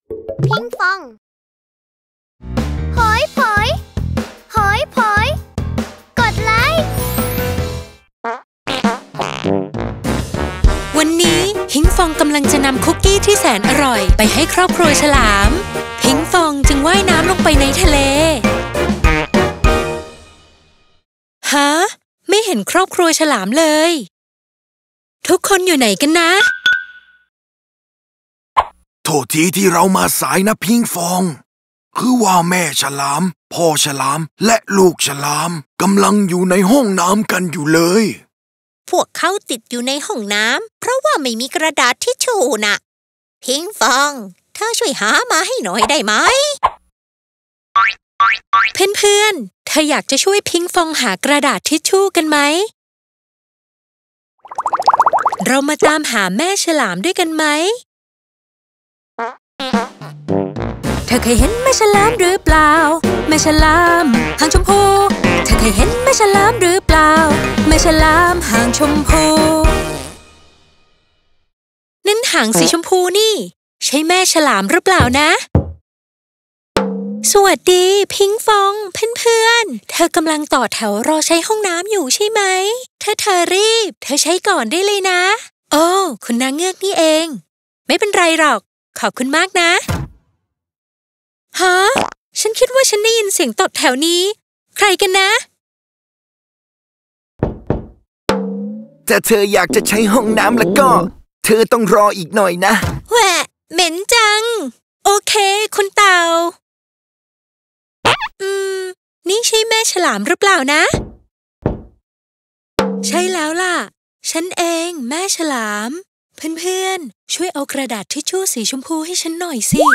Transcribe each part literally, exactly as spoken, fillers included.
พิงฟองหอยผอยหอยผอยกดไลค์วันนี้พิงฟองกำลังจะนำคุกกี้ที่แสนอร่อยไปให้ครอบครัวฉลามพิงฟองจึงว่ายน้ำลงไปในทะเลฮะไม่เห็นครอบครัวฉลามเลยทุกคนอยู่ไหนกันนะโทษทีที่เรามาสายนะพิงฟองคือว่าแม่ฉลามพ่อฉลามและลูกฉลามกำลังอยู่ในห้องน้ำกันอยู่เลยพวกเขาติดอยู่ในห้องน้ำเพราะว่าไม่มีกระดาษทิชชู่น่ะพิงฟองเธอช่วยหามาให้หน่อยได้ไหมเพื่อนๆเธออยากจะช่วยพิงฟองหากระดาษทิชชู่กันไหมเรามาตามหาแม่ฉลามด้วยกันไหมเธอเคยเห็นแม่ฉลามหรือเปล่าแม่ฉลามหางชมพูเธอเคยเห็นแม่ฉลามหรือเปล่าแม่ฉลามหางชมพูนั่นหางสีชมพูนี่ใช่แม่ฉลามหรือเปล่านะสวัสดีพิงฟองเพื่อนๆเธอกำลังต่อแถวรอใช้ห้องน้ำอยู่ใช่ไหมถ้าเธอรีบเธอใช้ก่อนได้เลยนะโอ้คุณนางเงือกนี่เองไม่เป็นไรหรอกขอบคุณมากนะฮะฉันคิดว่าฉันได้ยินเสียงตดแถวนี้ใครกันนะถ้าเธออยากจะใช้ห้องน้ำแล้วก็เธอต้องรออีกหน่อยนะแหวะเหม็นจังโอเคคุณเต่าอืมนี่ใช่แม่ฉลามหรือเปล่านะใช่แล้วล่ะฉันเองแม่ฉลามเพื่อนๆช่วยเอากระดาษทิชชู่สีชมพูให้ฉันหน่อยสิ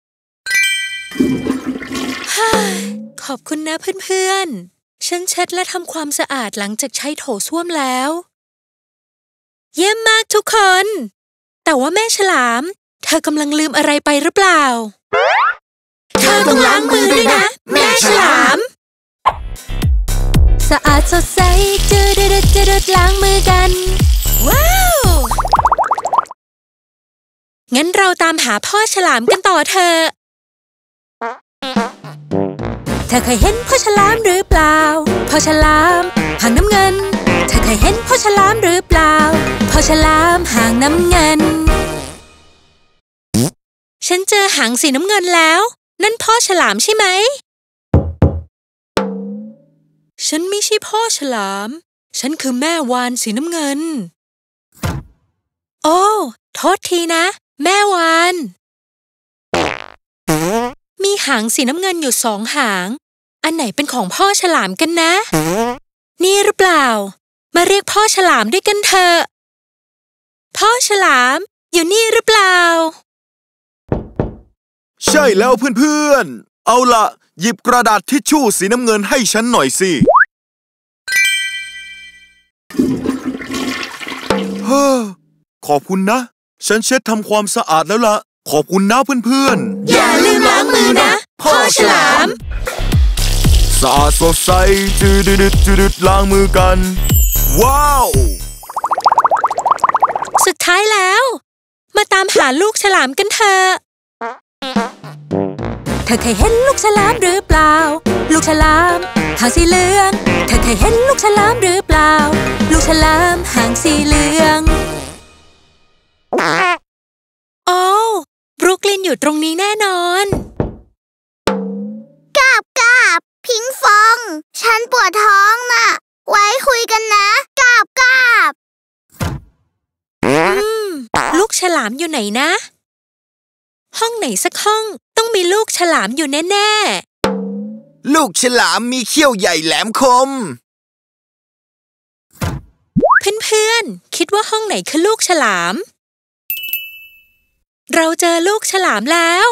ขอบคุณนะเพื่อนๆฉันเช็ดและทำความสะอาดหลังจากใช้โถส้วมแล้วเยี่ยมมากทุกคนแต่ว่าแม่ฉลามเธอกำลังลืมอะไรไปหรือเปล่าเธอต้องล้างมือด้วยนะแม่ฉลามสะอาดสดใสจืดจืดจืดล้างมือกันว้าวงั้นเราตามหาพ่อฉลามกันต่อเถอะเธอเคยเห็นพ่อฉลามหรือเปล่าพ่อฉลามหางน้ำเงินเธอเคยเห็นพ่อฉลามหรือเปล่าพ่อฉลามหางน้ำเงินฉันเจอหางสีน้ำเงินแล้วนั่นพ่อฉลามใช่ไหมฉันไม่ใช่พ่อฉลามฉันคือแม่วาฬสีน้ำเงินโอ้โทษทีนะแม่วาฬมีหางสีน้ำเงินอยู่สองหางอันไหนเป็นของพ่อฉลามกันนะนี่หรือเปล่ามาเรียกพ่อฉลามด้วยกันเถอะพ่อฉลามอยู่นี่หรือเปล่าใช่แล้วเพื่อนๆเอาล่ะหยิบกระดาษทิชชู่สีน้ำเงินให้ฉันหน่อยสิเฮ้อขอบคุณนะฉันเช็ดทำความสะอาดแล้วล่ะขอบคุณนะเพื่อนๆอย่าลืมล้างมือนะพ่อฉลามสะอาดสดใสจืดจืดจืดล้างมือกันว้าวสุดท้ายแล้วมาตามหาลูกฉลามกันเถอะเธอเคยเห็นลูกฉลามหรือเปล่าลูกฉลามหางสีเหลืองเธอเคยเห็นลูกฉลามหรือเปล่าลูกฉลามหางสีเหลืองโอ้บรุกลินอยู่ตรงนี้แน่นอนกาบกาบพิงฟองฉันปวดท้องน่ะไว้คุยกันนะกาบกาบอืมลูกฉลามอยู่ไหนนะห้องไหนสักห้องต้องมีลูกฉลามอยู่แน่ๆลูกฉลามมีเขี้ยวใหญ่แหลมคมเพื่อนๆคิดว่าห้องไหนคือลูกฉลามเราเจอลูกฉลามแล้ว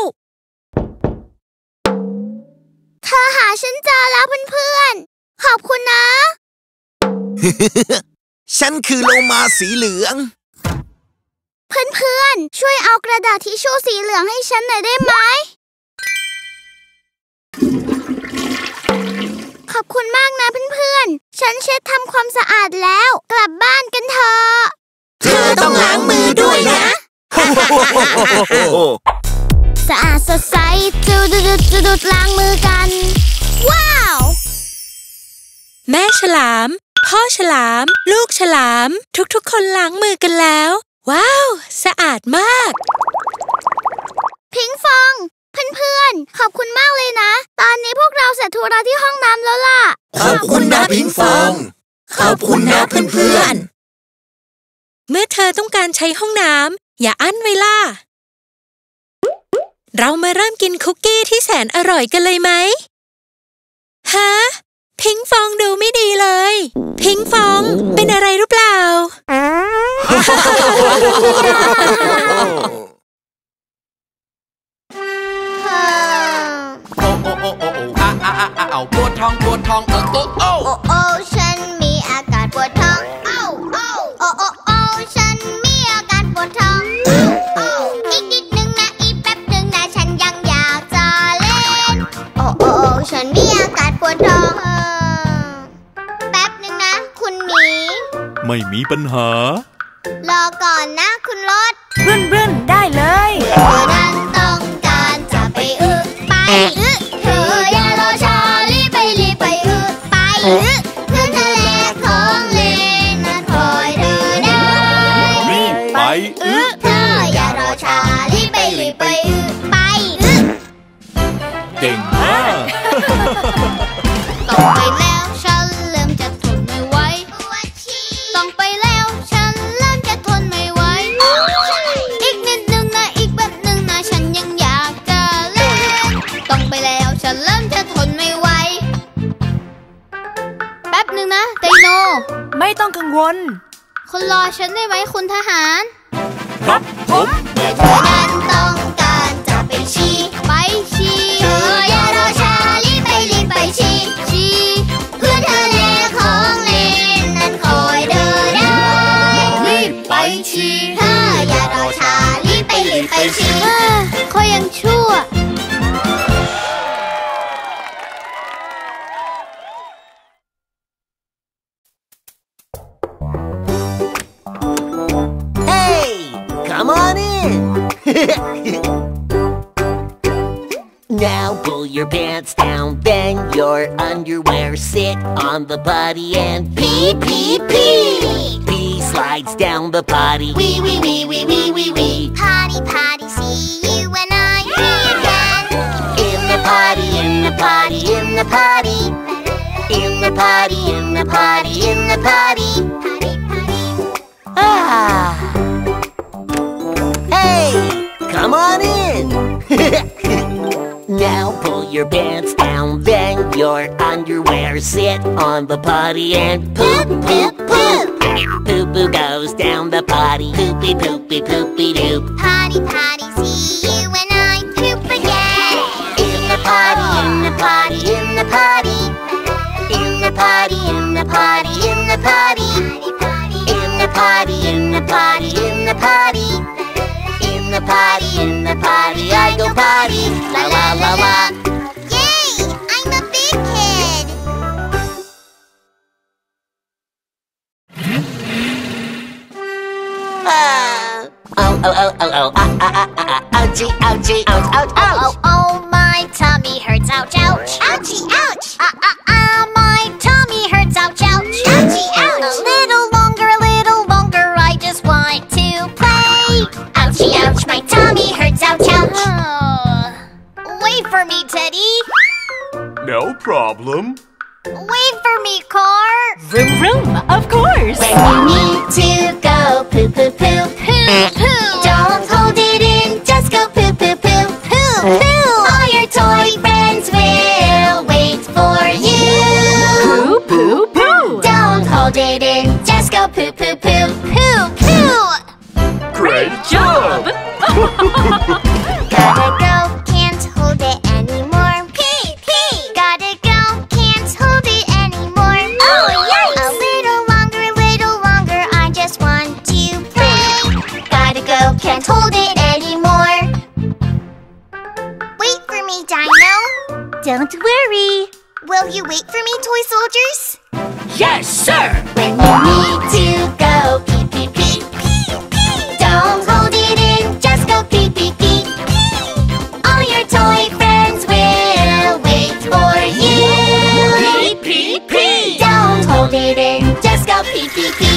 เธอหาฉันเจอแล้วเพื่อนๆขอบคุณนะฉันคือโลมาสีเหลืองเพื่อนๆช่วยเอากระดาษทิชชู่สีเหลืองให้ฉันหน่อยได้ไหมขอบคุณมากนะเพื่อนๆฉันเช็ดทำความสะอาดแล้วกลับบ้านกันเถอะเธอต้องล้างมือด้วยนะสะอาดสดใสจุดจุดจุดล้างมือกันว้าวแม่ฉลามพ่อฉลามลูกฉลามทุกๆคนล้างมือกันแล้วว้าวสะอาดมากพิงฟองเพื่อนๆขอบคุณมากเลยนะตอนนี้พวกเราเสร็จธุระที่ห้องน้ำแล้วล่ะขอบคุณนะพิงฟองขอบคุณนะเพื่อนๆเมื่อเธอต้องการใช้ห้องน้ำอย่าอั้นไว้ล่ะเรามาเริ่มกินคุกกี้ที่แสนอร่อยกันเลยไหมฮะพิงฟองดูไม่ดีเลยพิงฟองเป็นอะไรหรือเปล่าโอ้โอ้โอ้โอ้โอ้อ่ะอ่ะอ่ะอ่ะเอาปวดท้องปวดท้องเออโอ้โอ้โอ้โอ้ฉันมีอาการปวดท้องโอ้โอ้โอ้โอ้โอ้ฉันมีอาการปวดท้องโอ้โอ้อีกนิดนึงนะอีกแป๊บนึงนะฉันยังอยากจะเล่นโอ้โอ้ฉันมีอาการปวดท้องแป๊บนึงนะคุณหมีไม่มีปัญหารอก่อนนะคุณรถบึ้นบึ้นได้เลยเธอนั้นต้องการจะไปอึไปอึเธออย่ารอช้ารีบไปรีบไปอึไปอึเพื่อนทะเลของเล่นนะคอยเธอได้รีบไปอึเธออย่ารอช้ารีบไปรีบไปอึไปอึเก่งมากต้องไปแล้วฉันเริ่มจะทนไม่ไหวต้องไปแล้วฉันเริ่มจะทนไม่ไหวอีกนิดนึงนะอีกแบบนึงนะฉันยังอยากจะเล่นต้องไปแล้วฉันเริ่มจะทนไม่ไหวแป๊บนึงนะไดโนไม่ต้องกังวลคุณรอฉันได้ไหมคุณทหารครับผมเธอนั้นต้องการจะไปชี้ไปชี้เธออย่ารอช้ารีบไปรีบไปชี้ชี้เพื่อนทะเลของเล่นนั้นคอยเดินได้รีบไปชี้เธออย่ารอช้ารีบไปรีบไปชี้คอยยังชั่ว Come on in! Now pull your pants down, then your underwear. Sit on the potty and pee, pee, pee. Pee slides down the potty. Wee, wee, wee, wee, wee, wee, wee. Potty, potty, see you when I pee again. In the potty, in the potty, in the potty. In the potty, in the potty, in the potty. Potty, potty. Ah.Hey, come on in! Now pull your pants down, then your underwear. Sit on the potty and poop, poop, poop. Poo-poo goes down the potty. Poopy, poopy, poopy doop. Potty, potty, see you when I poop again. In the potty, in the potty, in the potty. In the potty, in the potty, in the potty. In the potty, in the potty, in the potty.In the potty, in the potty, I go potty, la la la la. Yay! I'm a big kid. Ah. Oh oh oh oh oh ah ah ah ah ouchie ouchie ouch ouch ouch. Oh oh oh my tummy hurts ouch ouch. Ouchie ouch. Ah ah ah my tummy hurts ouch ouch. Ouchie ouch. A little longer, a little longer. I just want to play.Ouchie, ouch, my tummy hurts, ouch, ouch. Oh. Wait for me, Teddy. No problem. Wait for me, car. Vroom vroom, of course. When you need to go poo poo poo poo poo. Don't hold it in, just go poo poo poo poo poo. All your toy friends will wait for you. Poo poo poo. Don't hold it in, just go poo poo poo poo poo.Great job! Gotta go, can't hold it anymore. Pee, pee. Gotta go, can't hold it anymore. Oh, yikes! A little longer, little longer. I just want to play. Gotta go, can't hold it anymore. Wait for me, Dino. Don't worry. Will you wait for me, toy soldiers? Yes, sir! When you need to go pee, pee, pee.Don't hold it in, just go pee pee pee. P P